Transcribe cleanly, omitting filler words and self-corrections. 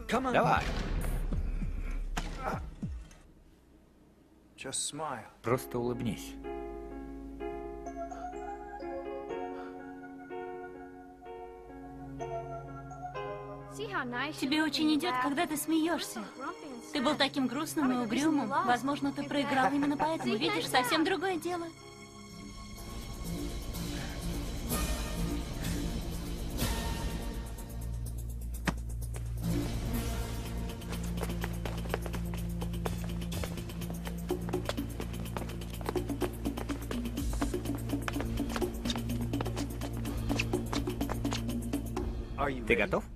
Давай. Просто улыбнись. Тебе очень идет, когда ты смеешься. Ты был таким грустным и угрюмым. Возможно, ты проиграл именно поэтому. Видишь, совсем другое дело. Ты готов?